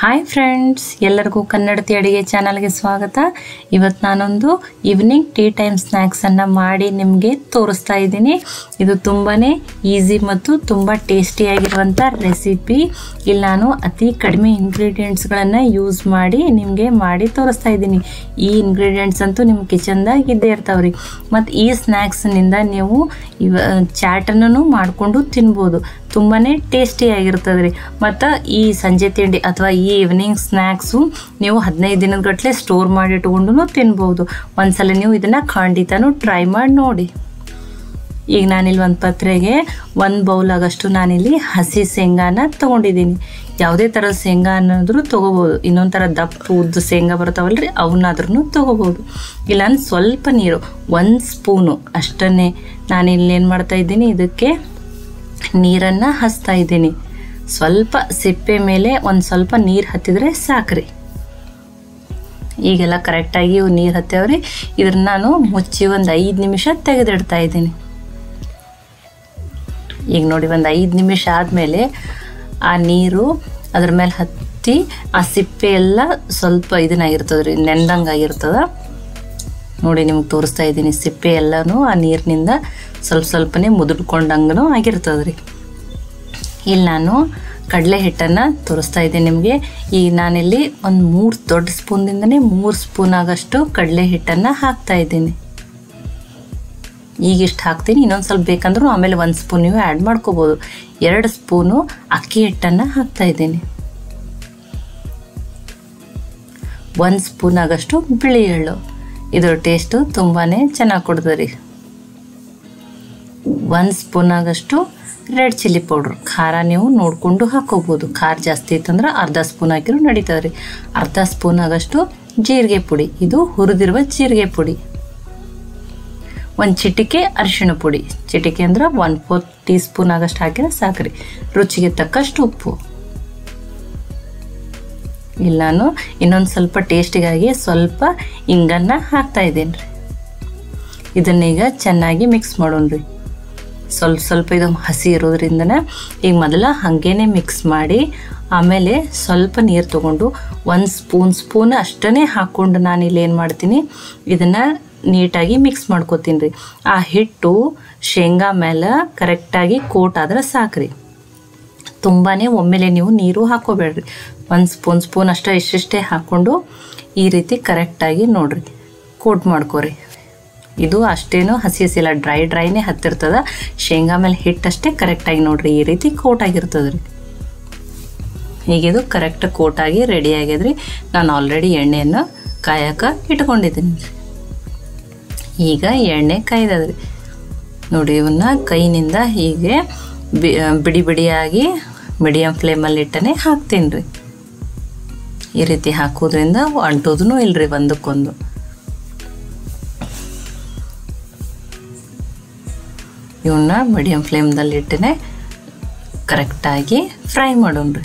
Hi friends, ಎಲ್ಲರಿಗೂ ಕನ್ನಡತಿ ಅಡಿಗೆ ಚಾನಲ್ಗೆ ಸ್ವಾಗತ. ಇವತ್ತು ನಾನೊಂದು ಈವ್ನಿಂಗ್ ಟೀ ಟೈಮ್ ಸ್ನ್ಯಾಕ್ಸನ್ನು ಮಾಡಿ ನಿಮಗೆ ತೋರಿಸ್ತಾ ಇದ್ದೀನಿ. ಇದು ತುಂಬಾ ಈಸಿ ಮತ್ತು ತುಂಬ ಟೇಸ್ಟಿಯಾಗಿರುವಂಥ ರೆಸಿಪಿ. ಇಲ್ಲಿ ನಾನು ಅತಿ ಕಡಿಮೆ ಇಂಗ್ರೀಡಿಯೆಂಟ್ಸ್ಗಳನ್ನು ಯೂಸ್ ಮಾಡಿ ನಿಮಗೆ ಮಾಡಿ ತೋರಿಸ್ತಾ ಇದ್ದೀನಿ. ಈ ಇಂಗ್ರೀಡಿಯೆಂಟ್ಸ್ ಅಂತೂ ನಿಮ್ಮ ಕಿಚನ್ದಾಗ ಇದ್ದೇ ಇರ್ತಾವ್ರಿ. ಮತ್ತು ಈ ಸ್ನ್ಯಾಕ್ಸ್ನಿಂದ ನೀವು ಚಾಟನ್ನು ಮಾಡಿಕೊಂಡು ತಿನ್ಬೋದು. ತುಂಬಾ ಟೇಸ್ಟಿಯಾಗಿರ್ತದೆ ರೀ. ಮತ್ತು ಈ ಸಂಜೆ ತಿಂಡಿ ಅಥವಾ ಈ ಈವ್ನಿಂಗ್ ಸ್ನ್ಯಾಕ್ಸು ನೀವು 15 ದಿನದ ಗಟ್ಟಲೆ ಸ್ಟೋರ್ ಮಾಡಿ ಇಟ್ಕೊಂಡು ತಿನ್ಬೋದು. ಒಂದ್ಸಲ ನೀವು ಇದನ್ನು ಖಂಡಿತನೂ ಟ್ರೈ ಮಾಡಿ ನೋಡಿ. ಈಗ ನಾನಿಲ್ಲಿ ಒಂದು ಪಾತ್ರೆಗೆ 1 ಬೌಲ್ ಆಗಷ್ಟು ನಾನಿಲ್ಲಿ ಹಸಿ ಶೇಂಗಾನ ತೊಗೊಂಡಿದ್ದೀನಿ. ಯಾವುದೇ ಥರದ ಶೇಂಗಾ ಅನ್ನೋದ್ರೂ ತೊಗೋಬೋದು. ಇನ್ನೊಂದು ಥರ ದಪ್ಪ ಉದ್ದು ಶೇಂಗಾ ಬರ್ತಾವಲ್ರಿ, ಅವನ್ನಾದ್ರೂ ತೊಗೋಬೋದು. ಇಲ್ಲ ಸ್ವಲ್ಪ ನೀರು 1 ಸ್ಪೂನು ಅಷ್ಟನ್ನೇ ನಾನಿಲ್ಲಿ ಏನು ಮಾಡ್ತಾಯಿದ್ದೀನಿ, ಇದಕ್ಕೆ ನೀರನ್ನು ಹಚ್ತಾ ಇದ್ದೀನಿ. ಸ್ವಲ್ಪ ಸಿಪ್ಪೆ ಮೇಲೆ ಒಂದು ಸ್ವಲ್ಪ ನೀರು ಹತ್ತಿದ್ರೆ ಸಾಕ್ರಿ. ಈಗೆಲ್ಲ ಕರೆಕ್ಟಾಗಿ ನೀರು ಹತ್ತೇವ್ರಿ. ಇದ್ರನ್ನ ನಾನು ಮುಚ್ಚಿ ಒಂದು 5 ನಿಮಿಷ ತೆಗೆದಿಡ್ತಾ ಇದ್ದೀನಿ. ಈಗ ನೋಡಿ, ಒಂದು 5 ನಿಮಿಷ ಆದಮೇಲೆ ಆ ನೀರು ಅದ್ರ ಮೇಲೆ ಹತ್ತಿ ಆ ಸಿಪ್ಪೆ ಎಲ್ಲ ಸ್ವಲ್ಪ ಇದನ್ನಾಗಿರ್ತದೆ ರೀ, ನೆಂದಂಗಾಗಿರ್ತದೆ ನೋಡಿ. ನಿಮ್ಗೆ ತೋರಿಸ್ತಾ ಇದ್ದೀನಿ, ಸಿಪ್ಪೆ ಎಲ್ಲನೂ ಆ ನೀರಿನಿಂದ ಸ್ವಲ್ಪನೇ ಮುದುಡ್ಕೊಂಡಂಗೂ ಆಗಿರ್ತದೆ ರೀ. ಇಲ್ಲಿ ನಾನು ಕಡಲೆ ಹಿಟ್ಟನ್ನು ತೋರಿಸ್ತಾ ಇದ್ದೀನಿ ನಿಮಗೆ. ಈಗ ನಾನಿಲ್ಲಿ ಒಂದು 3 ದೊಡ್ಡ ಸ್ಪೂನ್ದಿಂದನೇ 3 ಸ್ಪೂನ್ ಆಗಷ್ಟು ಕಡಲೆ ಹಿಟ್ಟನ್ನು ಹಾಕ್ತಾ ಇದ್ದೀನಿ. ಈಗಿಷ್ಟು ಹಾಕ್ತೀನಿ, ಇನ್ನೊಂದು ಸ್ವಲ್ಪ ಬೇಕಂದ್ರೂ ಆಮೇಲೆ 1 ಸ್ಪೂನ್ ನೀವು ಆ್ಯಡ್ ಮಾಡ್ಕೋಬೋದು. 2 ಸ್ಪೂನು ಅಕ್ಕಿ ಹಿಟ್ಟನ್ನು ಹಾಕ್ತಾ ಇದ್ದೀನಿ. 1 ಸ್ಪೂನ್ ಆಗಷ್ಟು ಬಿಳಿ ಎಳ್ಳು. ಇದರ ಟೇಸ್ಟು ತುಂಬಾ ಚೆನ್ನಾಗಿ ಕೊಡ್ತದೆ ರೀ. 1 ಸ್ಪೂನ್ ಆಗಷ್ಟು ರೆಡ್ ಚಿಲ್ಲಿ ಪೌಡ್ರ್. ಖಾರ ನೀವು ನೋಡಿಕೊಂಡು ಹಾಕೋಬೋದು. ಖಾರ ಜಾಸ್ತಿ ಇತ್ತಂದ್ರೆ ಅರ್ಧ ಸ್ಪೂನ್ ಹಾಕಿರೂ ನಡೀತದೆ ರೀ. ಅರ್ಧ ಸ್ಪೂನ್ ಆಗಷ್ಟು ಜೀರಿಗೆ ಪುಡಿ, ಇದು ಹುರಿದಿರುವ ಜೀರಿಗೆ ಪುಡಿ. 1 ಚಿಟಿಕೆ ಅರಿಶಿಣ ಪುಡಿ. ಚಿಟಿಕೆ ಅಂದ್ರೆ 1/4 ಟೀ ಸ್ಪೂನ್ ಆಗಷ್ಟು ಹಾಕಿದ್ರೆ ಸಾಕ್ರಿ. ರುಚಿಗೆ ತಕ್ಕಷ್ಟು ಉಪ್ಪು. ಇಲ್ಲಿ ನಾನು ಇನ್ನೊಂದು ಸ್ವಲ್ಪ ಟೇಸ್ಟಿಗಾಗಿ ಸ್ವಲ್ಪ ಇಂಗನ್ನು ಹಾಕ್ತಾ ಇದ್ದೀನಿ ರೀ. ಇದನ್ನೀಗ ಚೆನ್ನಾಗಿ ಮಿಕ್ಸ್ ಮಾಡೋಣ್ರಿ. ಸ್ವಲ್ಪ ಇದು ಹಸಿ ಇರೋದ್ರಿಂದನೇ ಈಗ ಮೊದಲ ಹಾಗೇನೆ ಮಿಕ್ಸ್ ಮಾಡಿ ಆಮೇಲೆ ಸ್ವಲ್ಪ ನೀರು ತೊಗೊಂಡು 1 ಸ್ಪೂನ್ ಅಷ್ಟೇ ಹಾಕ್ಕೊಂಡು ನಾನು ಇಲ್ಲಿ ಏನು ಮಾಡ್ತೀನಿ, ಇದನ್ನು ನೀಟಾಗಿ ಮಿಕ್ಸ್ ಮಾಡ್ಕೊತೀನಿ ರೀ. ಆ ಹಿಟ್ಟು ಶೇಂಗಾ ಮೇಲೆ ಕರೆಕ್ಟಾಗಿ ಕೋಟ್ ಆದ್ರೆ ಸಾಕ್ರಿ. ತುಂಬಾ ಒಮ್ಮೆಲೆ ನೀವು ನೀರು ಹಾಕೋಬೇಡ್ರಿ. 1 ಸ್ಪೂನ್ ಅಷ್ಟೇ ಇಷ್ಟೇ ಹಾಕ್ಕೊಂಡು ಈ ರೀತಿ ಕರೆಕ್ಟಾಗಿ ನೋಡ್ರಿ ಕೋಟ್ ಮಾಡ್ಕೊರಿ. ಇದು ಅಷ್ಟೇನು ಹಸಿಲ್ಲ, ಡ್ರೈನೇ ಹತ್ತಿರ್ತದೆ. ಶೇಂಗಾ ಮೇಲೆ ಹಿಟ್ಟಷ್ಟೇ ಕರೆಕ್ಟಾಗಿ ನೋಡ್ರಿ ಈ ರೀತಿ ಕೋಟ್ ಆಗಿರ್ತದೆ ರೀ. ಹೀಗಿದು ಕರೆಕ್ಟ್ ಕೋಟಾಗಿ ರೆಡಿ ಆಗ್ಯದ್ರಿ. ನಾನು ಆಲ್ರೆಡಿ ಎಣ್ಣೆಯನ್ನು ಕಾಯಕ್ಕೆ ಇಟ್ಕೊಂಡಿದ್ದೀನಿ. ಈಗ ಎಣ್ಣೆ ಕಾಯ್ದದ್ರಿ ನೋಡಿ. ಇವನ್ನ ಕೈನಿಂದ ಹೀಗೆ ಬಿಡಿಯಾಗಿ ಮೀಡಿಯಮ್ ಫ್ಲೇಮಲ್ಲಿ ಇಟ್ಟನೆ ಹಾಕ್ತೀನಿ ರೀ. ಈ ರೀತಿ ಹಾಕೋದ್ರಿಂದ ಅಂಟೋದೂ ಇಲ್ಲರಿ ಒಂದಕ್ಕೊಂದು. ಇವನ್ನ ಮೀಡಿಯಮ್ ಫ್ಲೇಮ್ದಲ್ಲಿ ಇಟ್ಟನೆ ಕರೆಕ್ಟಾಗಿ ಫ್ರೈ ಮಾಡೋಣ್ರಿ.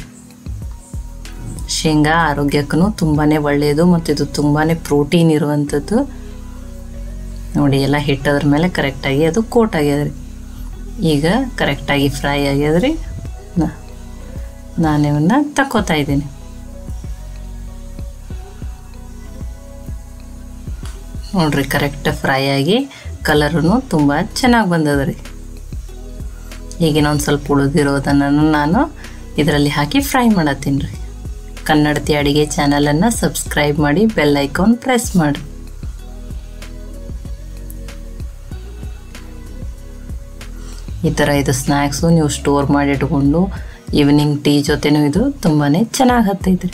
ಶೇಂಗಾ ಆರೋಗ್ಯಕ್ಕೂ ತುಂಬಾ ಒಳ್ಳೆಯದು ಮತ್ತು ಇದು ತುಂಬಾ ಪ್ರೋಟೀನ್ ಇರುವಂಥದ್ದು ನೋಡಿ. ಎಲ್ಲ ಹಿಟ್ಟದ್ರ ಮೇಲೆ ಕರೆಕ್ಟಾಗಿ ಅದು ಕೋಟ್ ಆಗ್ಯದ್ರಿ. ಈಗ ಕರೆಕ್ಟಾಗಿ ಫ್ರೈ ಆಗ್ಯದ್ರಿ. ನಾನು ಇವನ್ನ ತಕ್ಕೋತಾ ಇದ್ದೀನಿ. ನೋಡ್ರಿ ಕರೆಕ್ಟ್ ಫ್ರೈ ಆಗಿ ಕಲರೂ ತುಂಬ ಚೆನ್ನಾಗಿ ಬಂದದ್ರಿ. ಈಗಿನೊಂದು ಸ್ವಲ್ಪ ಉಳಿದಿರೋದನ್ನು ನಾನು ಇದರಲ್ಲಿ ಹಾಕಿ ಫ್ರೈ ಮಾಡತ್ತೀನಿ ರೀ. ಕನ್ನಡತಿ ಅಡಿಗೆ ಚಾನಲನ್ನು ಸಬ್ಸ್ಕ್ರೈಬ್ ಮಾಡಿ, ಬೆಲ್ ಐಕಾನ್ ಪ್ರೆಸ್ ಮಾಡಿ. ಈ ಥರ ಇದು ಸ್ನ್ಯಾಕ್ಸು ನೀವು ಸ್ಟೋರ್ ಮಾಡಿ ಇಟ್ಕೊಂಡು ಈವ್ನಿಂಗ್ ಟೀ ಜೊತೆನೂ ಇದು ತುಂಬಾ ಚೆನ್ನಾಗಿ ಹತ್ತೈತ್ರಿ.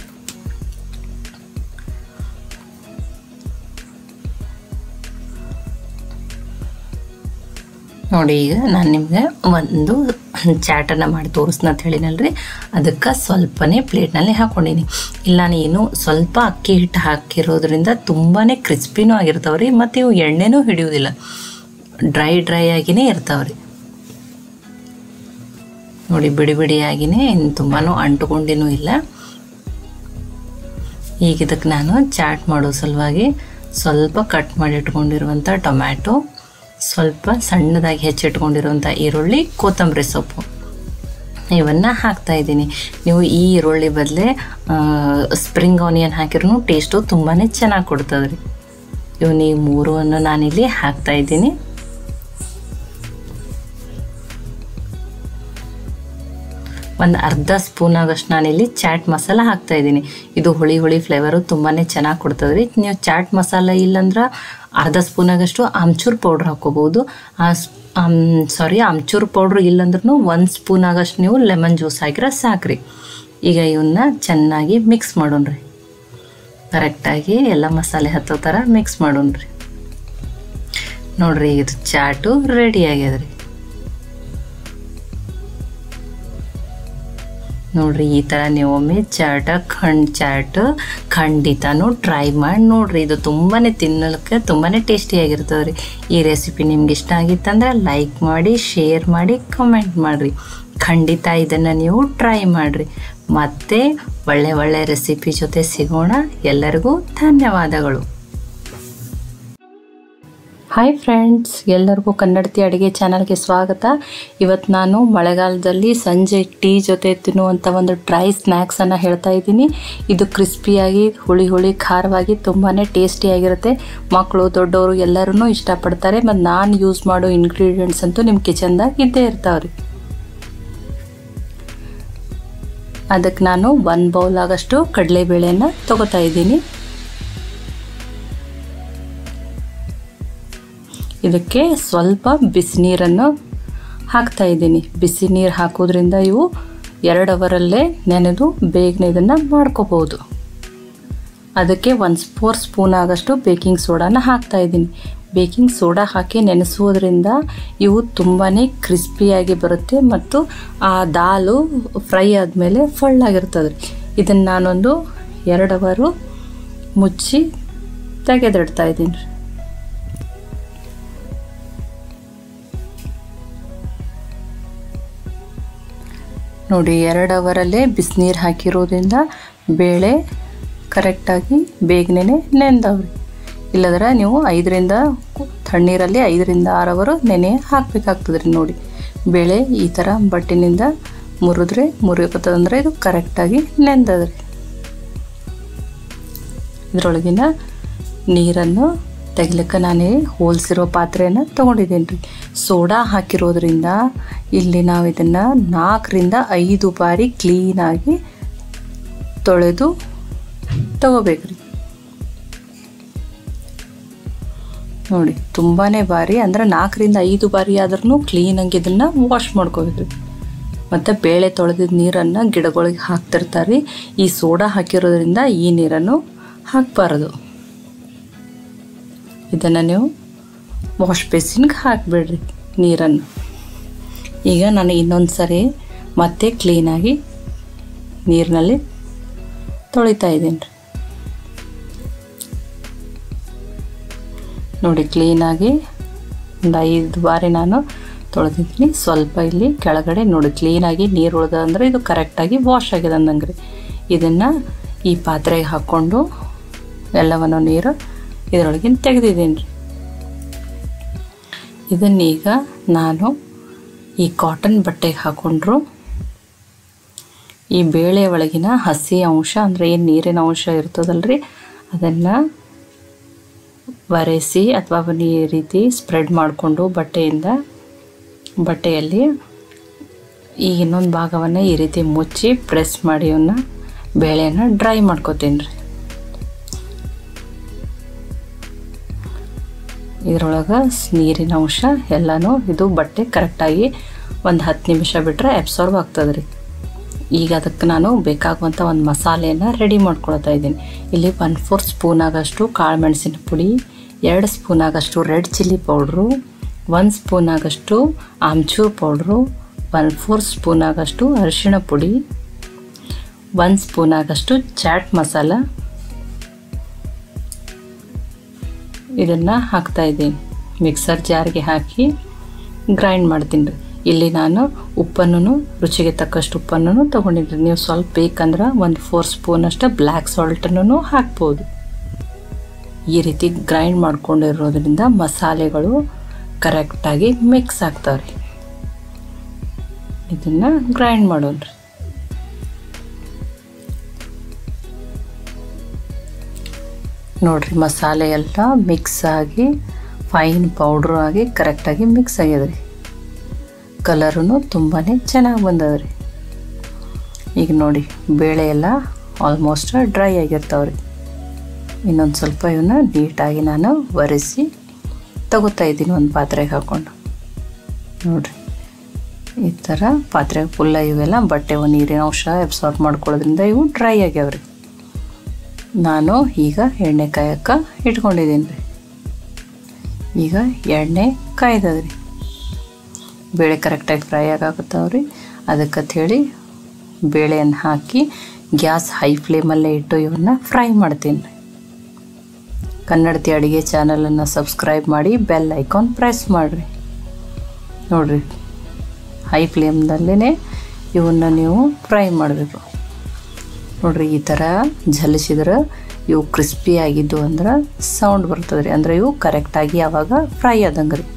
ನೋಡಿ, ಈಗ ನಾನು ನಿಮಗೆ ಒಂದು ಚಾಟನ್ನು ಮಾಡಿ ತೋರಿಸ್ನ ಅಂತ ಹೇಳಿನಲ್ರಿ, ಅದಕ್ಕೆ ಸ್ವಲ್ಪನೇ ಪ್ಲೇಟ್ನಲ್ಲಿ ಹಾಕ್ಕೊಂಡೀನಿ. ಇಲ್ಲ ನಾನು ಸ್ವಲ್ಪ ಅಕ್ಕಿ ಹಿಟ್ಟು ಹಾಕಿರೋದ್ರಿಂದ ತುಂಬಾ ಕ್ರಿಸ್ಪಿನೂ ಆಗಿರ್ತಾವ್ರಿ ಮತ್ತು ಇವು ಎಣ್ಣೆನೂ ಹಿಡಿಯೋದಿಲ್ಲ, ಡ್ರೈ ಆಗಿನೇ ಇರ್ತಾವ್ರಿ. ನೋಡಿ ಬಿಡಿಯಾಗಿನೇ ಇನ್ನು ತುಂಬಾ ಅಂಟುಕೊಂಡಿನೂ ಇಲ್ಲ. ಈಗ ಇದಕ್ಕೆ ನಾನು ಚಾಟ್ ಮಾಡೋ ಸಲುವಾಗಿ ಸ್ವಲ್ಪ ಕಟ್ ಮಾಡಿ ಇಟ್ಕೊಂಡಿರುವಂಥ ಟೊಮ್ಯಾಟೊ, ಸ್ವಲ್ಪ ಸಣ್ಣದಾಗಿ ಹೆಚ್ಚಿಟ್ಕೊಂಡಿರುವಂಥ ಈರುಳ್ಳಿ, ಕೊತ್ತಂಬರಿ ಸೊಪ್ಪು ಇವನ್ನು ಹಾಕ್ತಾಯಿದ್ದೀನಿ. ನೀವು ಈ ಈರುಳ್ಳಿ ಬದಲೇ ಸ್ಪ್ರಿಂಗ್ ಆನಿಯನ್ ಹಾಕಿರೂ ಟೇಸ್ಟು ತುಂಬಾ ಚೆನ್ನಾಗಿ ಕೊಡ್ತದೆ ರೀ. ಇವನ್ನ ಈ ಮೂರನ್ನು ನಾನಿಲ್ಲಿ ಹಾಕ್ತಾಯಿದ್ದೀನಿ. ಒಂದು ಅರ್ಧ ಸ್ಪೂನ್ ಆಗಷ್ಟು ನಾನಿಲ್ಲಿ ಚಾಟ್ ಮಸಾಲ ಹಾಕ್ತಾಯಿದ್ದೀನಿ. ಇದು ಹುಳಿ ಹುಳಿ ಫ್ಲೇವರು ತುಂಬಾ ಚೆನ್ನಾಗಿ ಕೊಡ್ತದೆ ರೀ. ನೀವು ಚಾಟ್ ಮಸಾಲ ಇಲ್ಲಾಂದ್ರೆ ಅರ್ಧ ಸ್ಪೂನ್ ಆಗಷ್ಟು ಆಮ್ಚೂರ್ ಪೌಡ್ರ್ ಹಾಕ್ಕೋಬೋದು. ಆಮ್ಚೂರ್ ಪೌಡ್ರ್ ಇಲ್ಲಾಂದ್ರೂ 1 ಸ್ಪೂನ್ ಆಗಷ್ಟು ನೀವು ಲೆಮನ್ ಜ್ಯೂಸ್ ಹಾಕಿದ್ರೆ ಸಾಕ್ರಿ. ಈಗ ಇವನ್ನ ಚೆನ್ನಾಗಿ ಮಿಕ್ಸ್ ಮಾಡೋಣ್ರಿ. ಕರೆಕ್ಟಾಗಿ ಎಲ್ಲ ಮಸಾಲೆ ಹತ್ತೋ ಥರ ಮಿಕ್ಸ್ ಮಾಡೋಣ್ರಿ. ನೋಡಿರಿ, ಇದು ಚಾಟು ರೆಡಿ ಆಗ್ಯದ ರೀ. ನೋಡಿರಿ, ಈ ಥರ ನೀವು ಒಮ್ಮೆ ಚಾಟ್ ಖಂಡಿತನೂ ಟ್ರೈ ಮಾಡಿ ನೋಡಿರಿ. ಇದು ತುಂಬಾ ತಿನ್ನಲಿಕ್ಕೆ ತುಂಬಾ ಟೇಸ್ಟಿಯಾಗಿರ್ತದೆ ರೀ. ಈ ರೆಸಿಪಿ ನಿಮ್ಗೆ ಇಷ್ಟ ಆಗಿತ್ತಂದ್ರೆ ಲೈಕ್ ಮಾಡಿ, ಶೇರ್ ಮಾಡಿ, ಕಮೆಂಟ್ ಮಾಡಿರಿ. ಖಂಡಿತ ಇದನ್ನು ನೀವು ಟ್ರೈ ಮಾಡಿರಿ. ಮತ್ತೆ ಒಳ್ಳೆ ರೆಸಿಪಿ ಜೊತೆ ಸಿಗೋಣ. ಎಲ್ಲರಿಗೂ ಧನ್ಯವಾದಗಳು. ಹಾಯ್ ಫ್ರೆಂಡ್ಸ್, ಎಲ್ಲರಿಗೂ ಕನ್ನಡತಿ ಅಡುಗೆ ಚಾನಲ್ಗೆ ಸ್ವಾಗತ. ಇವತ್ತು ನಾನು ಮಳೆಗಾಲದಲ್ಲಿ ಸಂಜೆ ಟೀ ಜೊತೆ ತಿನ್ನುವಂಥ ಒಂದು ಡ್ರೈ ಸ್ನ್ಯಾಕ್ಸನ್ನು ಹೇಳ್ತಾ ಇದ್ದೀನಿ. ಇದು ಕ್ರಿಸ್ಪಿಯಾಗಿ ಹುಳಿ ಖಾರವಾಗಿ ತುಂಬಾ ಟೇಸ್ಟಿಯಾಗಿರುತ್ತೆ. ಮಕ್ಕಳು ದೊಡ್ಡವರು ಎಲ್ಲರೂ ಇಷ್ಟಪಡ್ತಾರೆ. ಮತ್ತು ನಾನು ಯೂಸ್ ಮಾಡೋ ಇಂಗ್ರೀಡಿಯೆಂಟ್ಸ್ ಅಂತೂ ನಿಮ್ಮ ಕಿಚನ್ದಾಗ ಇದ್ದೇ ಇರ್ತಾವ್ರಿ. ಅದಕ್ಕೆ ನಾನು 1 ಬೌಲ್ ಆಗಷ್ಟು ಕಡಲೆಬೇಳೆಯನ್ನು ತಗೋತಾ ಇದ್ದೀನಿ. ಇದಕ್ಕೆ ಸ್ವಲ್ಪ ಬಿಸಿ ನೀರನ್ನು ಹಾಕ್ತಾ ಇದ್ದೀನಿ. ಬಿಸಿ ನೀರು ಹಾಕೋದ್ರಿಂದ ಇವು 2 ಅವರಲ್ಲೇ ನೆನೆದು ಬೇಗನೆ ಇದನ್ನು ಮಾಡ್ಕೋಬೋದು. ಅದಕ್ಕೆ 4 ಸ್ಪೂನ್ ಆಗಷ್ಟು ಬೇಕಿಂಗ್ ಸೋಡಾನ ಹಾಕ್ತಾ ಇದ್ದೀನಿ. ಬೇಕಿಂಗ್ ಸೋಡಾ ಹಾಕಿ ನೆನೆಸೋದ್ರಿಂದ ಇವು ತುಂಬಾ ಕ್ರಿಸ್ಪಿಯಾಗಿ ಬರುತ್ತೆ ಮತ್ತು ಆ ದಾಲು ಫ್ರೈ ಆದಮೇಲೆ ಫಳ್ಳಾಗಿರ್ತದೆ ರೀ. ಇದನ್ನು ನಾನೊಂದು 2 ಅವರು ಮುಚ್ಚಿ ತೆಗೆದಿಡ್ತಾ ಇದ್ದೀನಿ ರೀ. ನೋಡಿ, 2 ಅವರಲ್ಲೇ ಬಿಸಿನೀರು ಹಾಕಿರೋದ್ರಿಂದ ಬೇಳೆ ಕರೆಕ್ಟಾಗಿ ಬೇಗನೆ ನೆಂದವ್ರಿ. ಇಲ್ಲದ್ರೆ ನೀವು ತಣ್ಣೀರಲ್ಲಿ 5ರಿಂದ 6 ಅವರು ನೆನೆ ಹಾಕಬೇಕಾಗ್ತದೆ ರೀ. ನೋಡಿ, ಬೇಳೆ ಈ ಥರ ಬಟ್ಟಿನಿಂದ ಮುರಿಯೋಕತ್ತದಂದ್ರೆ ಇದು ಕರೆಕ್ಟಾಗಿ ನೆಂದದ್ರಿ. ಇದರೊಳಗಿನ ನೀರನ್ನು ತೆಗಿಲಿಕ್ಕೆ ನಾನೇ ಹೋಲ್ಸಿರೋ ಪಾತ್ರೆಯನ್ನು ತೊಗೊಂಡಿದ್ದೀನಿ ರೀ. ಸೋಡಾ ಹಾಕಿರೋದ್ರಿಂದ ಇಲ್ಲಿ ನಾವು ಇದನ್ನು 4ರಿಂದ 5 ಬಾರಿ ಕ್ಲೀನಾಗಿ ತೊಳೆದು ತಗೋಬೇಕ್ರಿ. ನೋಡಿ, ತುಂಬಾ ಬಾರಿ ಅಂದರೆ 4ರಿಂದ 5 ಬಾರಿ ಆದ್ರೂ ಕ್ಲೀನಾಗಿ ಇದನ್ನು ವಾಶ್ ಮಾಡ್ಕೋಬೇಕ್ರಿ. ಮತ್ತು ಬೇಳೆ ತೊಳೆದಿದ್ದ ನೀರನ್ನು ಗಿಡಗಳಿಗೆ ಹಾಕ್ತಿರ್ತಾರೆ. ಈ ಸೋಡಾ ಹಾಕಿರೋದ್ರಿಂದ ಈ ನೀರನ್ನು ಹಾಕಬಾರ್ದು. ಇದನ್ನು ನೀವು ವಾಶ್ ಬೇಸಿನ್ಗೆ ಹಾಕಿಬಿಡ್ರಿ ನೀರನ್ನು. ಈಗ ನಾನು ಇನ್ನೊಂದು ಸರಿ ಮತ್ತೆ ಕ್ಲೀನಾಗಿ ನೀರಿನಲ್ಲಿ ತೊಳಿತಾ ಇದ್ದೀನಿ ರೀ. ನೋಡಿ, ಕ್ಲೀನಾಗಿ ಒಂದು 5 ಬಾರಿ ನಾನು ತೊಳೆದಿದ್ದೀನಿ. ಸ್ವಲ್ಪ ಇಲ್ಲಿ ಕೆಳಗಡೆ ನೋಡಿ ಕ್ಲೀನಾಗಿ ನೀರು ಉಳ್ದ ಅಂದರೆ ಇದು ಕರೆಕ್ಟಾಗಿ ವಾಶ್ ಆಗಿದೆ ಅಂದಂಗೆ ರೀ. ಇದನ್ನು ಈ ಪಾತ್ರೆಗೆ ಹಾಕ್ಕೊಂಡು ಎಲ್ಲವನ್ನು ನೀರು ಇದರೊಳಗಿನ ತೆಗೆದಿದ್ದೀನಿ ರೀ. ಇದನ್ನೀಗ ನಾನು ಈ ಕಾಟನ್ ಬಟ್ಟೆಗೆ ಹಾಕ್ಕೊಂಡ್ರು ಈ ಬೇಳೆ ಒಳಗಿನ ಹಸಿ ಅಂಶ ಅಂದರೆ ಏನು ನೀರಿನ ಅಂಶ ಇರ್ತದಲ್ರಿ ಅದನ್ನು ಒರೆಸಿ ಅಥವಾ ಈ ರೀತಿ ಸ್ಪ್ರೆಡ್ ಮಾಡಿಕೊಂಡು ಬಟ್ಟೆಯಲ್ಲಿ ಈ ಇನ್ನೊಂದು ಭಾಗವನ್ನು ಈ ರೀತಿ ಮುಚ್ಚಿ ಪ್ರೆಸ್ ಮಾಡಿ ಅವನ್ನ ಬೇಳೆಯನ್ನು ಡ್ರೈ ಮಾಡ್ಕೋತೀನಿ ರೀ. ಇದರೊಳಗೆ ನೀರಿನ ಅಂಶ ಎಲ್ಲನೂ ಇದು ಬಟ್ಟೆ ಕರೆಕ್ಟಾಗಿ ಒಂದು 10 ನಿಮಿಷ ಬಿಟ್ಟರೆ ಅಬ್ಸಾರ್ಬ್ ಆಗ್ತದೆ ರೀ. ಈಗ ಅದಕ್ಕೆ ನಾನು ಬೇಕಾಗುವಂಥ ಒಂದು ಮಸಾಲೆಯನ್ನು ರೆಡಿ ಮಾಡ್ಕೊಳ್ತಾ ಇದ್ದೀನಿ. ಇಲ್ಲಿ 1/4 ಸ್ಪೂನ್ ಆಗಷ್ಟು ಕಾಳು ಮೆಣಸಿನ ಪುಡಿ, 2 ಸ್ಪೂನ್ ಆಗಷ್ಟು ರೆಡ್ ಚಿಲ್ಲಿ ಪೌಡ್ರು, 1 ಸ್ಪೂನ್ ಆಗಷ್ಟು ಆಮ್ಚೂರ್ ಪೌಡ್ರು, 1/4 ಸ್ಪೂನ್ ಆಗಷ್ಟು ಅರಿಶಿಣ ಪುಡಿ, 1 ಸ್ಪೂನ್ ಆಗಷ್ಟು ಚಾಟ್ ಮಸಾಲ ಇದನ್ನು ಹಾಕ್ತಾಯಿದ್ದೀನಿ. ಮಿಕ್ಸರ್ ಜಾರ್ಗೆ ಹಾಕಿ ಗ್ರೈಂಡ್ ಮಾಡ್ತೀನಿ ರೀ. ಇಲ್ಲಿ ನಾನು ಉಪ್ಪನ್ನು ರುಚಿಗೆ ತಕ್ಕಷ್ಟು ಉಪ್ಪನ್ನು ತೊಗೊಂಡಿದ್ರಿ. ನೀವು ಸ್ವಲ್ಪ ಬೇಕಂದ್ರೆ 1/4 ಸ್ಪೂನ್ ಅಷ್ಟು ಬ್ಲ್ಯಾಕ್ ಸಾಲ್ಟನ್ನು ಹಾಕ್ಬೋದು. ಈ ರೀತಿ ಗ್ರೈಂಡ್ ಮಾಡ್ಕೊಂಡಿರೋದ್ರಿಂದ ಮಸಾಲೆಗಳು ಕರೆಕ್ಟಾಗಿ ಮಿಕ್ಸ್ ಆಗ್ತಾವ್ರಿ. ಇದನ್ನು ಗ್ರೈಂಡ್ ಮಾಡೋಣ ರೀ. ನೋಡಿರಿ ಮಸಾಲೆ ಎಲ್ಲ ಮಿಕ್ಸ್ ಆಗಿ ಫೈನ್ ಪೌಡ್ರು ಆಗಿ ಕರೆಕ್ಟಾಗಿ ಮಿಕ್ಸ್ ಆಗ್ಯದ ರೀ. ಕಲರೂ ತುಂಬಾ ಚೆನ್ನಾಗಿ ಬಂದದ ರೀ. ಈಗ ನೋಡಿ ಬೇಳೆ ಎಲ್ಲ ಆಲ್ಮೋಸ್ಟ್ ಡ್ರೈ ಆಗಿರ್ತಾವೆ ರೀ. ಇನ್ನೊಂದು ಸ್ವಲ್ಪ ಇವನ್ನ ನೀಟಾಗಿ ನಾನು ಒರೆಸಿ ತಗೋತಾ ಇದ್ದೀನಿ ಒಂದು ಪಾತ್ರೆಗೆ ಹಾಕ್ಕೊಂಡು. ನೋಡಿರಿ ಈ ಥರ ಪಾತ್ರೆಗೆ ಫುಲ್ಲ ಇವೆಲ್ಲ ಬಟ್ಟೆ ನೀರಿನ ಅಂಶ ಅಬ್ಸಾರ್ಬ್ ಮಾಡ್ಕೊಳ್ಳೋದ್ರಿಂದ ಇವು ಡ್ರೈ ಆಗ್ಯಾವ್ರಿ. ನಾನು ಈಗ ಎಣ್ಣೆ ಕಾಯಕ್ಕೆ ಇಟ್ಕೊಂಡಿದ್ದೀನಿ ರೀ. ಈಗ ಎಣ್ಣೆ ಕಾಯ್ದದ್ರಿ. ಬೇಳೆ ಕರೆಕ್ಟಾಗಿ ಫ್ರೈ ಆಗಾಕತ್ತಾವ್ರಿ. ಅದಕ್ಕಂತ ಹೇಳಿ ಬೇಳೆಯನ್ನು ಹಾಕಿ ಗ್ಯಾಸ್ ಹೈ ಫ್ಲೇಮಲ್ಲೇ ಇಟ್ಟು ಇವನ್ನ ಫ್ರೈ ಮಾಡ್ತೀನಿ ರೀ. ಕನ್ನಡತಿ ಅಡುಗೆ ಚಾನಲನ್ನು ಸಬ್ಸ್ಕ್ರೈಬ್ ಮಾಡಿ ಬೆಲ್ ಐಕಾನ್ ಪ್ರೆಸ್ ಮಾಡಿರಿ. ನೋಡಿರಿ ಹೈ ಫ್ಲೇಮ್ದಲ್ಲೇ ಇವನ್ನ ನೀವು ಫ್ರೈ ಮಾಡಬೇಕು. ನೋಡಿರಿ ಈ ಥರ ಝಲಿಸಿದ್ರೆ ಇವು ಕ್ರಿಸ್ಪಿ ಆಗಿದ್ದು ಅಂದ್ರೆ ಸೌಂಡ್ ಬರ್ತದೆ ರೀ. ಅಂದರೆ ಇವು ಕರೆಕ್ಟಾಗಿ ಆವಾಗ ಫ್ರೈ ಆದಂಗೆ ರೀ.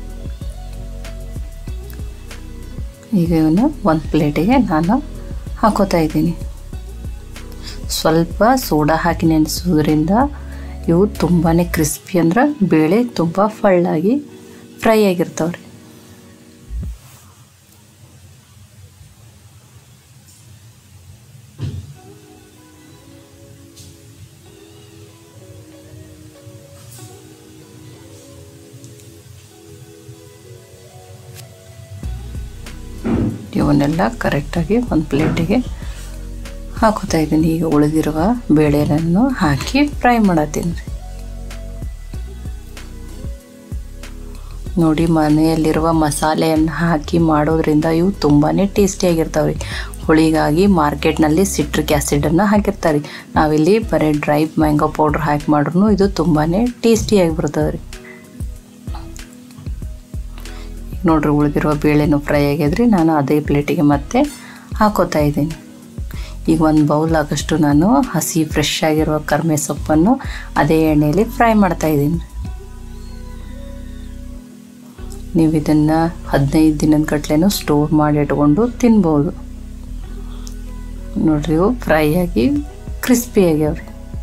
ಈಗ ಇವನ್ನ ಒಂದು ಪ್ಲೇಟಿಗೆ ನಾನು ಹಾಕೋತಾ ಇದ್ದೀನಿ. ಸ್ವಲ್ಪ ಸೋಡಾ ಹಾಕಿ ನೆನೆಸೋದ್ರಿಂದ ಇವು ತುಂಬಾ ಕ್ರಿಸ್ಪಿ ಅಂದ್ರೆ ಬೇಳೆ ತುಂಬ ಫಳ್ಳಾಗಿ ಫ್ರೈ ಆಗಿರ್ತಾವೆ ರೀ. ಇವನ್ನೆಲ್ಲ ಕರೆಕ್ಟಾಗಿ ಒಂದು ಪ್ಲೇಟಿಗೆ ಹಾಕೋತಾ ಇದ್ದೀನಿ. ಈಗ ಉಳಿದಿರುವ ಬೇಳೆಯನ್ನು ಹಾಕಿ ಫ್ರೈ ಮಾಡತ್ತೀನಿ ರೀ. ನೋಡಿ ಮನೆಯಲ್ಲಿರುವ ಮಸಾಲೆಯನ್ನು ಹಾಕಿ ಮಾಡೋದ್ರಿಂದ ಇವು ತುಂಬಾ ಟೇಸ್ಟಿಯಾಗಿರ್ತಾವೆ ರೀ. ಹುಳಿಗಾಗಿ ಮಾರ್ಕೆಟ್ನಲ್ಲಿ ಸಿಟ್ರಿಕ್ ಆ್ಯಸಿಡನ್ನು ಹಾಕಿರ್ತಾರೆ. ನಾವಿಲ್ಲಿ ಬರೀ ಡ್ರೈ ಮ್ಯಾಂಗೋ ಪೌಡ್ರ್ ಹಾಕಿ ಮಾಡ್ರೂ ಇದು ತುಂಬಾ ಟೇಸ್ಟಿಯಾಗಿ ಬರ್ತದೆ ರೀ. ನೋಡ್ರಿ ಉಳಿದಿರುವ ಬೇಳೆನೂ ಫ್ರೈ ಆಗ್ಯದ್ರಿ. ನಾನು ಅದೇ ಪ್ಲೇಟಿಗೆ ಮತ್ತೆ ಹಾಕೋತಾ ಇದ್ದೀನಿ. ಈಗ ಒಂದು ಬೌಲ್ ಆಗಷ್ಟು ನಾನು ಹಸಿ ಫ್ರೆಶ್ ಆಗಿರುವ ಕರ್ಮೆ ಸೊಪ್ಪನ್ನು ಅದೇ ಎಣ್ಣೆಯಲ್ಲಿ ಫ್ರೈ ಮಾಡ್ತಾ ಇದ್ದೀನಿ. ನೀವು ಇದನ್ನು 15 ದಿನದ ಗಟ್ಲೆನೂ ಸ್ಟೋರ್ ಮಾಡಿ ಇಟ್ಕೊಂಡು ತಿನ್ಬೋದು. ನೋಡ್ರಿ ಇವು ಫ್ರೈ ಆಗಿ ಕ್ರಿಸ್ಪಿ ಆಗ್ಯಾವ್ರಿ.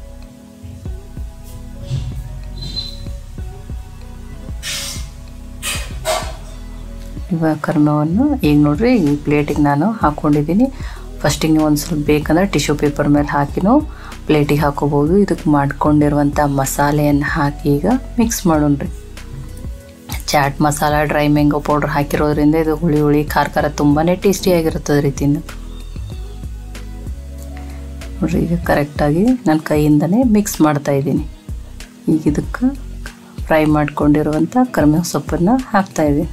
ಇವಾಗ ಕರ್ಮವನ್ನು ಈಗ ನೋಡ್ರಿ ಈ ಪ್ಲೇಟಿಗೆ ನಾನು ಹಾಕ್ಕೊಂಡಿದ್ದೀನಿ. ಫಸ್ಟಿಗೆ ಒಂದು ಸ್ವಲ್ಪ ಬೇಕಂದ್ರೆ ಟಿಶ್ಯೂ ಪೇಪರ್ ಮೇಲೆ ಹಾಕಿನೂ ಪ್ಲೇಟಿಗೆ ಹಾಕೋಬೋದು. ಇದಕ್ಕೆ ಮಾಡ್ಕೊಂಡಿರುವಂಥ ಮಸಾಲೆಯನ್ನು ಹಾಕಿ ಈಗ ಮಿಕ್ಸ್ ಮಾಡೋಣ್ರಿ. Chaat masala dry mango powder ಹಾಕಿರೋದ್ರಿಂದ ಇದು ಹುಳಿ ಹುಳಿ ಖಾರ ಖಾರ ತುಂಬಾ ಟೇಸ್ಟಿಯಾಗಿರ್ತದೆ ರೀ ತಿನ್ನೋಕ್ಕೆ. ನೋಡ್ರಿ ಈಗ ಕರೆಕ್ಟಾಗಿ ನನ್ನ ಕೈಯಿಂದನೇ ಮಿಕ್ಸ್ ಮಾಡ್ತಾಯಿದ್ದೀನಿ. ಈಗ ಇದಕ್ಕೆ ಫ್ರೈ ಮಾಡ್ಕೊಂಡಿರುವಂಥ ಕರಿಬೇವು ಸೊಪ್ಪನ್ನು ಹಾಕ್ತಾಯಿದ್ದೀನಿ.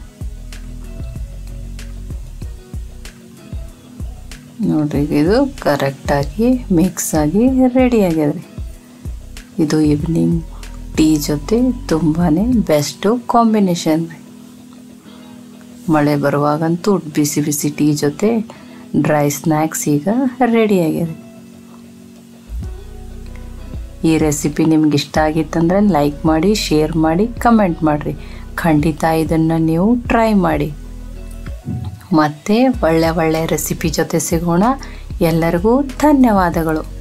ನೋಡ್ರಿ ಇದು ಕರೆಕ್ಟಾಗಿ ಮಿಕ್ಸ್ ಆಗಿ ರೆಡಿ ಆಗ್ಯದ ರೀ. ಇದು ಈವ್ನಿಂಗ್ ಟೀ ಜೊತೆ ತುಂಬಾ ಬೆಸ್ಟು ಕಾಂಬಿನೇಷನ್ ರೀ. ಮಳೆ ಬರುವಾಗಂತೂ ಬಿಸಿ ಬಿಸಿ ಟೀ ಜೊತೆ ಡ್ರೈ ಸ್ನ್ಯಾಕ್ಸ್ ಈಗ ರೆಡಿ ಆಗ್ಯದ. ಈ ರೆಸಿಪಿ ನಿಮ್ಗೆ ಇಷ್ಟ ಆಗಿತ್ತಂದ್ರೆ ಲೈಕ್ ಮಾಡಿ, ಶೇರ್ ಮಾಡಿ, ಕಮೆಂಟ್ ಮಾಡಿರಿ. ಖಂಡಿತ ಇದನ್ನು ನೀವು ಟ್ರೈ ಮಾಡಿ. ಮತ್ತೆ ಒಳ್ಳೆ ರೆಸಿಪಿ ಜೊತೆ ಸಿಗೋಣ. ಎಲ್ಲರಿಗೂ ಧನ್ಯವಾದಗಳು.